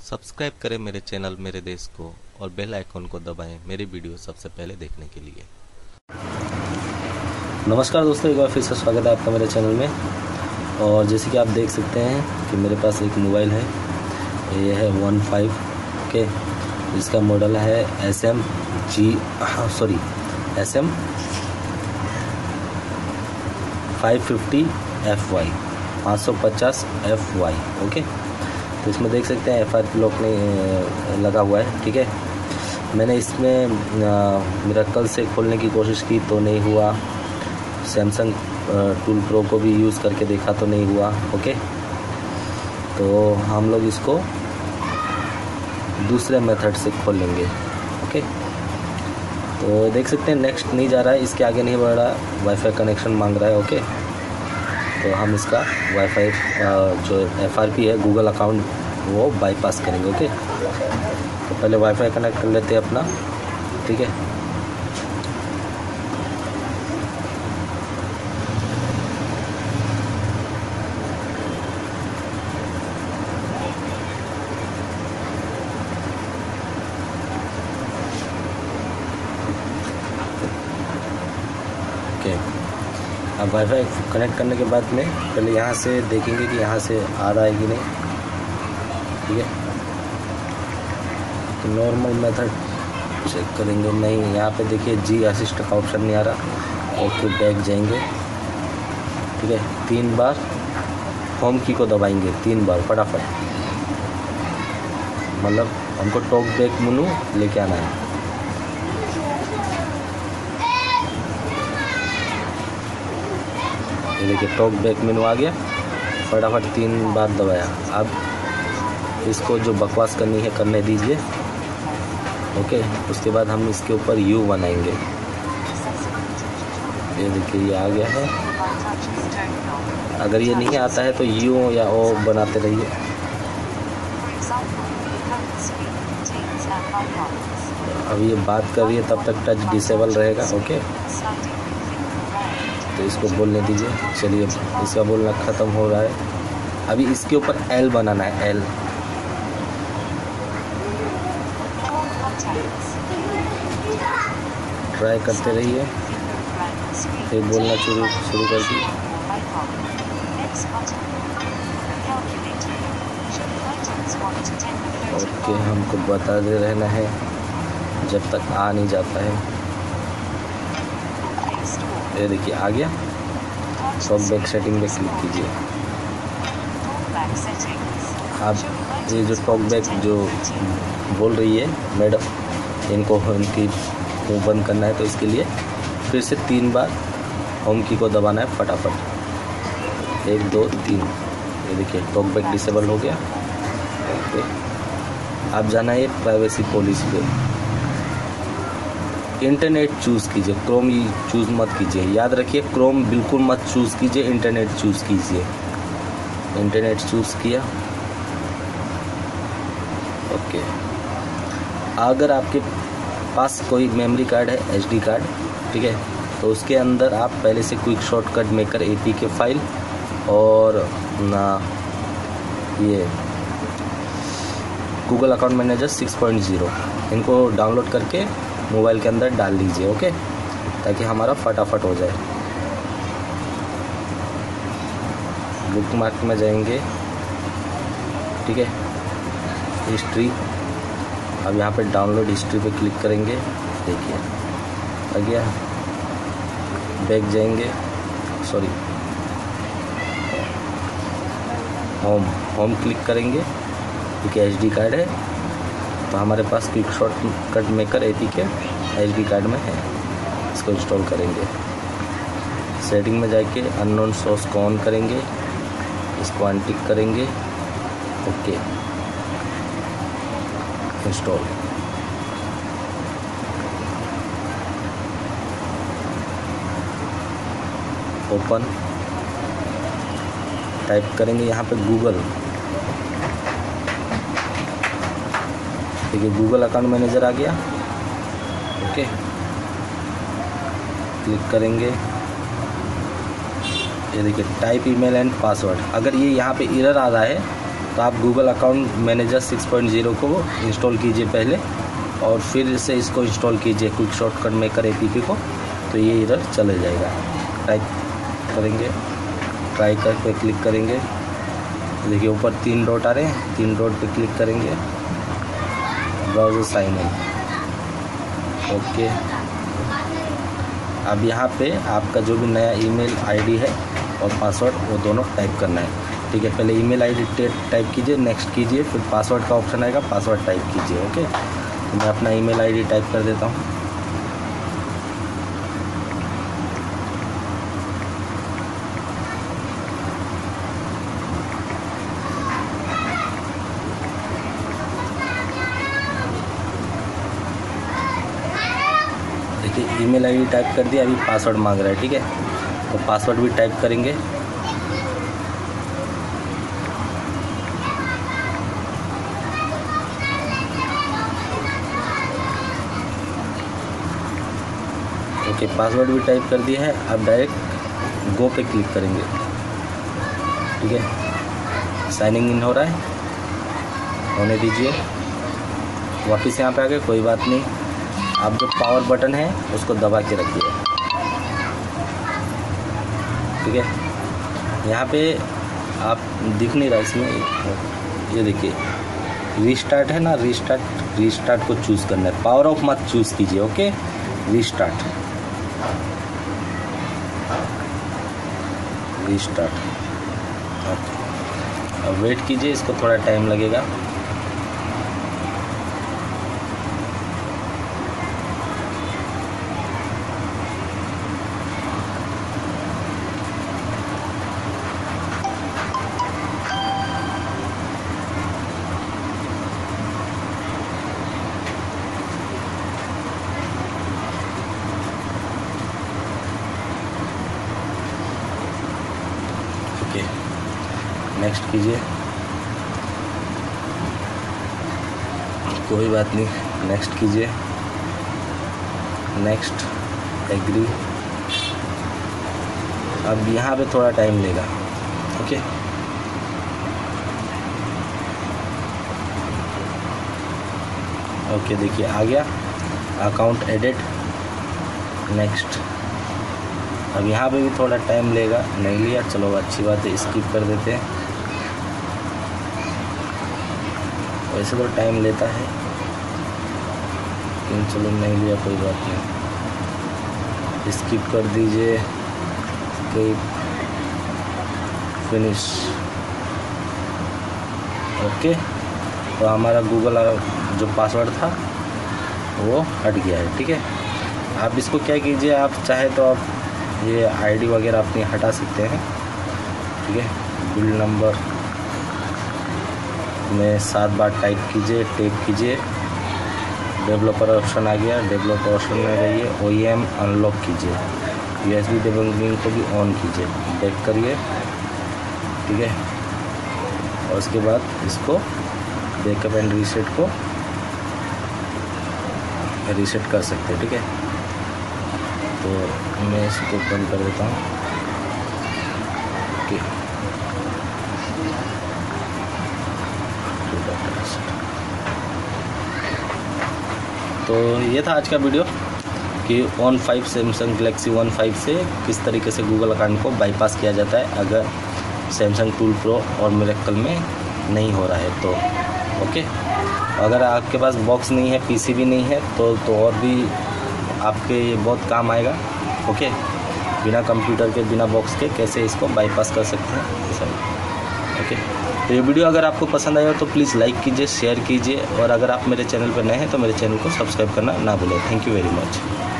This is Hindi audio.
सब्सक्राइब करें मेरे चैनल मेरे देश को और बेल आइकन को दबाएं मेरी वीडियो सबसे पहले देखने के लिए। नमस्कार दोस्तों, एक बार फिर से स्वागत है आपका मेरे चैनल में। और जैसे कि आप देख सकते हैं कि मेरे पास एक मोबाइल है, ये है 15 के, इसका मॉडल है SM 550FY 550FY। ओके, तो इसमें देख सकते हैं FRP लॉक नहीं लगा हुआ है। ठीक है, मैंने इसमें मिरेकल से खोलने की कोशिश की तो नहीं हुआ, सैमसंग टूल प्रो को भी यूज़ करके देखा तो नहीं हुआ। ओके, तो हम लोग इसको दूसरे मेथड से खोलेंगे। ओके, तो देख सकते हैं नेक्स्ट नहीं जा रहा है, इसके आगे नहीं बढ़ रहा, वाईफाई कनेक्शन मांग रहा है। ओके, तो हम इसका वाईफाई जो FRP है गूगल अकाउंट वो बाईपास करेंगे। ओके, तो पहले वाईफाई कनेक्ट कर लेते हैं अपना। ठीक है, अब वाईफाई कनेक्ट करने के बाद में पहले यहाँ से देखेंगे कि यहाँ से आ रहा है कि नहीं। ठीक है, तो नॉर्मल मेथड चेक करेंगे, नहीं यहाँ पे देखिए जी असिस्ट का ऑप्शन नहीं आ रहा। ओके, बैक जाएंगे। ठीक है, 3 बार होम की को दबाएंगे, 3 बार फटाफट, मतलब हमको टॉक बैक मेनू लेके आना है। ये देखिए टॉक बैक मेनू आ गया, फटाफट 3 बार दबाया। अब इसको जो बकवास करनी है करने दीजिए। ओके, उसके बाद हम इसके ऊपर U बनाएंगे। ये देखिए ये आ गया है। अगर ये नहीं आता है तो U या O बनाते रहिए। अब ये बात कर रही है तब तक टच डिसेबल रहेगा। ओके, तो इसको बोलने दीजिए। चलिए, इसका बोलना ख़त्म हो रहा है। अभी इसके ऊपर L बनाना है, L। ट्राई करते रहिए, फिर बोलना शुरू कर दिए। ओके, हमको बता दे रहना है जब तक आ नहीं जाता है। ये देखिए आ गया। टॉक बैक सेटिंग में क्लिक कीजिए। आप ये जो टॉक बैक जो बोल रही है मैडम, इनको इनकी मुँह बंद करना है, तो इसके लिए फिर से 3 बार होम की को दबाना है फटाफट। 1 2 3। ये देखिए टॉक बैक डिसेबल हो गया। ओके, आप जाना है प्राइवेसी पॉलिसी पे, इंटरनेट चूज़ कीजिए, क्रोम ही चूज़ मत कीजिए। याद रखिए, क्रोम बिल्कुल मत चूज़ कीजिए, इंटरनेट चूज़ कीजिए। इंटरनेट चूज़ किया। ओके, अगर आपके पास कोई मेमोरी कार्ड है, SD कार्ड, ठीक है, तो उसके अंदर आप पहले से quick shortcut maker APK file और ना ये गूगल अकाउंट मैनेजर 6.0 इनको डाउनलोड करके मोबाइल के अंदर डाल दीजिए। ओके, ताकि हमारा फटाफट हो जाए। बुक मार्क में जाएंगे। ठीक है, हिस्ट्री, अब यहाँ पे डाउनलोड हिस्ट्री पे क्लिक करेंगे। देखिए आ गया। बैक जाएंगे, सॉरी होम क्लिक करेंगे, क्योंकि SD कार्ड है तो हमारे पास quick shortcut maker APK SD card में है। इसको इंस्टॉल करेंगे। सेटिंग में जाके अननोन सोर्स को ऑन करेंगे, इसको अनटिक करेंगे। Okay, install. ओपन, टाइप करेंगे यहाँ पे गूगल। देखिए गूगल अकाउंट मैनेजर आ गया। ओके, क्लिक करेंगे। ये देखिए टाइप ईमेल एंड पासवर्ड। अगर ये यहाँ पे एरर आ रहा है तो आप गूगल अकाउंट मैनेजर 6.0 को इंस्टॉल कीजिए पहले, और फिर से इसको इंस्टॉल कीजिए क्विक शॉर्टकट मेकर APK को, तो ये इधर चले जाएगा। टाइप करेंगे, ट्राई कर पे क्लिक करेंगे, देखिए ऊपर 3 डॉट आ रहे हैं, 3 डॉट पे क्लिक करेंगे, ब्राउज़र साइन इन, ओके। अब यहाँ पे आपका जो भी नया ईमेल आईडी है और पासवर्ड वो दोनों टाइप करना है, ठीक है। पहले ईमेल आईडी टाइप कीजिए, नेक्स्ट कीजिए, फिर पासवर्ड का ऑप्शन आएगा, पासवर्ड टाइप कीजिए, ओके। तो मैं अपना ईमेल आईडी टाइप कर देता हूँ। देखिए ईमेल आईडी टाइप कर दिया, अभी पासवर्ड मांग रहा है, ठीक है। तो पासवर्ड भी टाइप करेंगे, ओके। पासवर्ड भी टाइप कर दिया है, अब डायरेक्ट गो पे क्लिक करेंगे, ठीक है। साइनिंग इन हो रहा है, होने दीजिए। वापस यहाँ पे आ गए, कोई बात नहीं। आप जो पावर बटन है उसको दबा के रखिए, ठीक है। यहाँ पे आप दिख नहीं रहा इसमें, ये देखिए रीस्टार्ट है ना, रीस्टार्ट को चूज़ करना है, पावर ऑफ मत चूज़ कीजिए, ओके। Restart, okay. अब वेट कीजिए, इसको थोड़ा टाइम लगेगा। नेक्स्ट कीजिए, कोई बात नहीं, नेक्स्ट कीजिए, नेक्स्ट, एग्री। अब यहाँ पे थोड़ा टाइम लेगा, ओके। ओके देखिए आ गया, अकाउंट एडिट, नेक्स्ट। अब यहाँ पे भी थोड़ा टाइम लेगा, नहीं लिया, चलो अच्छी बात है, स्किप कर देते हैं। वैसे तो टाइम लेता है, लेकिन चलो नहीं लिया, कोई बात नहीं, स्किप कर दीजिए, फिनिश, ओके। तो हमारा गूगल जो पासवर्ड था वो हट गया है, ठीक है। आप इसको क्या कीजिए, आप चाहे तो आप ये आईडी वगैरह अपनी हटा सकते हैं, ठीक है। बिल नंबर में 7 बार टाइप कीजिए, टेप कीजिए, डेवलपर ऑप्शन आ गया, डेवलपर ऑप्शन में रहिए, OEM अनलॉक कीजिए, USB डिबगिंग को भी ऑन कीजिए, बैक करिए, ठीक है। और उसके बाद इसको बैकअप एंड रीसेट को रीसेट कर सकते हैं, ठीक है। तो मैं इसको बंद कर देता हूँ, ओके। तो ये था आज का वीडियो कि ON 5 सैमसंग गैलेक्सी ON 5 से किस तरीके से गूगल अकाउंट को बाईपास किया जाता है अगर सैमसंग टूल प्रो और मिरेकल में नहीं हो रहा है तो, ओके। अगर आपके पास बॉक्स नहीं है, PC भी नहीं है तो और भी आपके ये बहुत काम आएगा, ओके। बिना कंप्यूटर के, बिना बॉक्स के कैसे इसको बाईपास कर सकते हैं सर, ओके। तो ये वीडियो अगर आपको पसंद आया तो प्लीज़ लाइक कीजिए, शेयर कीजिए, और अगर आप मेरे चैनल पर नए हैं तो मेरे चैनल को सब्सक्राइब करना ना भूलें। Thank you very much.